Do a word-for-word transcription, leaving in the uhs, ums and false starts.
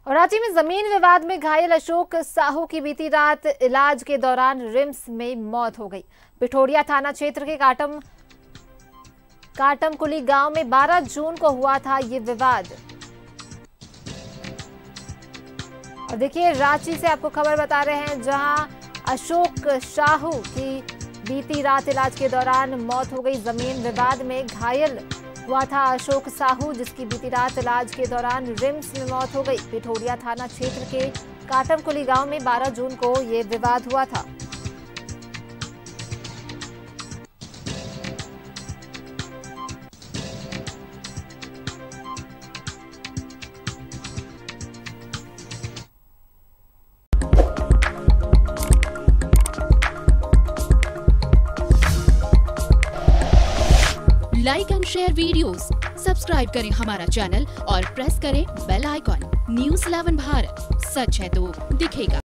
और रांची में जमीन विवाद में घायल अशोक साहू की बीती रात इलाज के दौरान रिम्स में मौत हो गई। पिठोरिया थाना क्षेत्र के काटम काटमकुली गांव में बारह जून को हुआ था ये विवाद। और देखिए, रांची से आपको खबर बता रहे हैं, जहां अशोक साहू की बीती रात इलाज के दौरान मौत हो गई। जमीन विवाद में घायल हुआ था अशोक साहू, जिसकी बीती रात इलाज के दौरान रिम्स में मौत हो गई। पिठोरिया थाना क्षेत्र के काटमकुली गांव में बारह जून को यह विवाद हुआ था। Like and share videos, subscribe करें हमारा चैनल और प्रेस करें bell icon. News eleven Bharat, सच है तो दिखेगा।